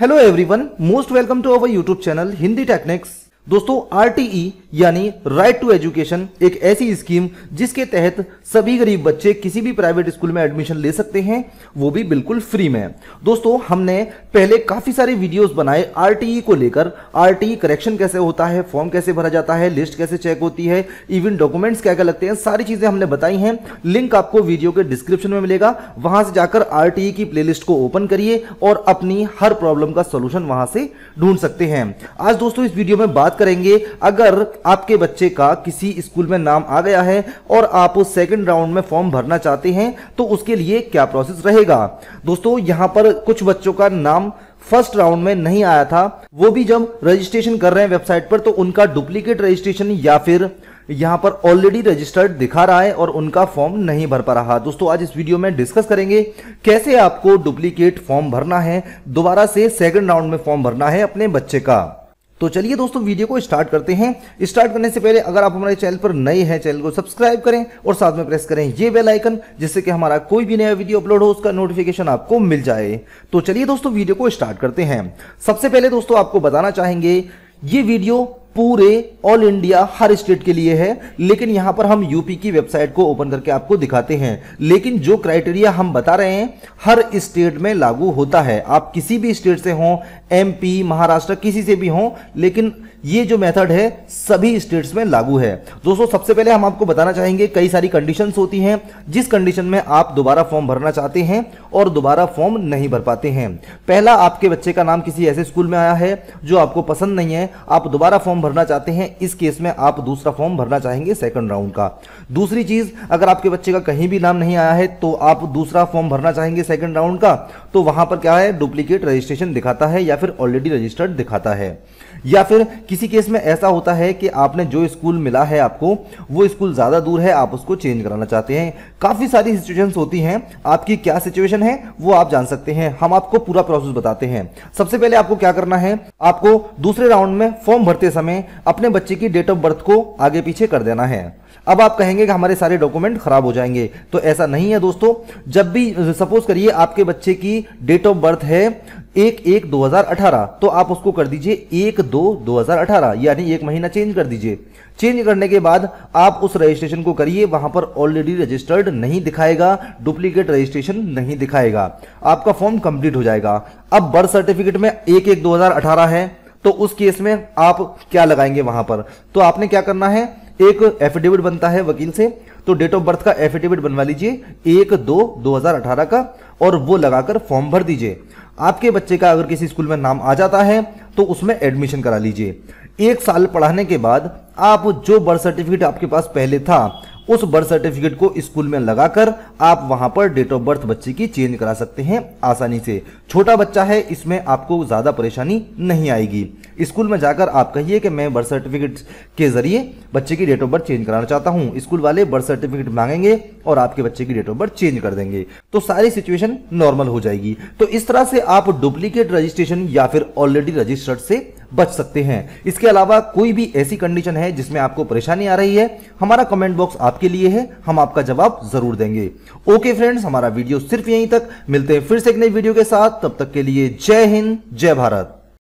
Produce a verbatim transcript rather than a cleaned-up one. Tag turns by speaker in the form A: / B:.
A: Hello everyone, most welcome to our YouTube channel Hindi techniques. दोस्तों, RTE यानी right to education एक ऐसी scheme जिसके तहत सभी गरीब बच्चे किसी भी प्राइवेट स्कूल में एडमिशन ले सकते हैं, वो भी बिल्कुल फ्री में। दोस्तों, हमने पहले काफी सारे वीडियोस बनाए आरटीई को लेकर। आरटीई करेक्शन कैसे होता है, फॉर्म कैसे भरा जाता है, लिस्ट कैसे चेक होती है, इवन डॉक्यूमेंट्स क्या क्या लगते हैं, सारी चीजें हमने बताई हैं। लिंक आपको वीडियो के डिस्क्रिप्शन में मिलेगा, वहां से जाकर आरटीई की प्लेलिस्ट को ओपन करिए और अपनी हर प्रॉब्लम का सोल्यूशन वहां से ढूंढ सकते हैं। आज दोस्तों इस वीडियो में बात करेंगे, अगर आपके बच्चे का किसी स्कूल में नाम आ गया है और आप सेकंड राउंड में फॉर्म भरना चाहते हैं तो उसके लिए क्या प्रोसेस रहेगा। दोस्तों, यहां पर कुछ बच्चों का नाम फर्स्ट राउंड में नहीं आया था, वो भी जब रजिस्ट्रेशन कर रहे हैं वेबसाइट पर तो उनका डुप्लीकेट रजिस्ट्रेशन या फिर यहां पर ऑलरेडी रजिस्टर्ड दिखा रहा है और उनका फॉर्म नहीं भर पा रहा। दोस्तों, आज इस वीडियो में डिस्कस करेंगे कैसे आपको डुप्लीकेट फॉर्म भरना है, दोबारा से सेकंड राउंड में फॉर्म भरना है अपने बच्चे का। तो चलिए दोस्तों वीडियो को स्टार्ट करते हैं। स्टार्ट करने से पहले अगर आप हमारे चैनल पर नए हैं, चैनल को सब्सक्राइब करें और साथ में प्रेस करें ये बेल आइकन, जिससे कि हमारा कोई भी नया वीडियो अपलोड हो उसका नोटिफिकेशन आपको मिल जाए। तो चलिए दोस्तों वीडियो को स्टार्ट करते हैं। सबसे पहले दोस्तों आपको बताना चाहेंगे, ये वीडियो पूरे ऑल इंडिया हर स्टेट के लिए है, लेकिन यहां पर हम यूपी की वेबसाइट को ओपन करके आपको दिखाते हैं। लेकिन जो क्राइटेरिया हम बता रहे हैं हर स्टेट में लागू होता है। आप किसी भी स्टेट से हों, एमपी, महाराष्ट्र, किसी से भी हों, लेकिन ये जो मेथड है सभी स्टेट्स में लागू है। दोस्तों, सबसे पहले हम आपको बताना चाहेंगे, कई सारी कंडीशंस होती हैं जिस कंडीशन में आप दोबारा फॉर्म भरना चाहते हैं और दोबारा फॉर्म नहीं भर पाते हैं। पहला, आपके बच्चे का नाम किसी ऐसे स्कूल में आया है जो आपको पसंद नहीं है, आप दोबारा फॉर्म भरना चाहते हैं, इस केस में आप दूसरा फॉर्म भरना चाहेंगे सेकंड राउंड का। दूसरी चीज, अगर आपके बच्चे का कहीं भी नाम नहीं आया है तो आप दूसरा फॉर्म भरना चाहेंगे सेकंड राउंड का, तो वहां पर क्या है, डुप्लीकेट रजिस्ट्रेशन दिखाता है या फिर ऑलरेडी रजिस्टर्ड दिखाता है। या फिर किसी केस में ऐसा होता है कि आपने जो स्कूल मिला है आपको वो स्कूल ज्यादा दूर है, आप उसको चेंज कराना चाहते हैं। काफी सारी सिचुएशंस होती हैं, आपकी क्या सिचुएशन है वो आप जान सकते हैं। हम आपको पूरा प्रोसेस बताते हैं। सबसे पहले आपको क्या करना है, आपको दूसरे राउंड में फॉर्म भरते समय अपने बच्चे की डेट ऑफ बर्थ को आगे पीछे कर देना है। अब आप कहेंगे कि हमारे सारे डॉक्यूमेंट खराब हो जाएंगे, तो ऐसा नहीं है दोस्तों। जब भी सपोज करिए आपके बच्चे की डेट ऑफ बर्थ है एक एक दो हजार अठारह, तो आप उसको कर दीजिए एक दो दो हजार अठारह, यानी एक महीना चेंज कर दीजिए। चेंज करने के बाद आप उस रजिस्ट्रेशन को करिए, वहां पर ऑलरेडी रजिस्टर्ड नहीं दिखाएगा, डुप्लीकेट रजिस्ट्रेशन नहीं दिखाएगा, आपका फॉर्म कंप्लीट हो जाएगा। अब बर्थ सर्टिफिकेट में एक एक दो हजार अठारह है, तो उस केस में आप क्या लगाएंगे वहां पर, तो आपने क्या करना है, एक एफिडेविट बनता है वकील से, तो डेट ऑफ बर्थ का एफिडेविट बनवा लीजिए एक दो दो हजार अठारह का और वो लगाकर फॉर्म भर दीजिए। आपके बच्चे का अगर किसी स्कूल में नाम आ जाता है तो उसमें एडमिशन करा लीजिए। एक साल पढ़ाने के बाद आप जो बर्थ सर्टिफिकेट आपके पास पहले था उस बर्थ सर्टिफिकेट को स्कूल में लगाकर आप वहां पर डेट ऑफ बर्थ बच्चे की चेंज करा सकते हैं आसानी से। छोटा बच्चा है, इसमें आपको ज्यादा परेशानी नहीं आएगी। स्कूल में जाकर आप कहिए कि मैं बर्थ सर्टिफिकेट के जरिए बच्चे की डेट ऑफ बर्थ चेंज कराना चाहता हूं, स्कूल वाले बर्थ सर्टिफिकेट मांगेंगे और आपके बच्चे की डेट ऑफ बर्थ चेंज कर देंगे, तो सारी सिचुएशन नॉर्मल हो जाएगी। तो इस तरह से आप डुप्लीकेट रजिस्ट्रेशन या फिर ऑलरेडी रजिस्टर्ड से बच सकते हैं। इसके अलावा कोई भी ऐसी कंडीशन है जिसमें आपको परेशानी आ रही है, हमारा कमेंट बॉक्स आपके लिए है, हम आपका जवाब जरूर देंगे। ओके फ्रेंड्स, हमारा वीडियो सिर्फ यहीं तक, मिलते हैं फिर से एक नई वीडियो के साथ, तब तक के लिए जय हिंद, जय भारत।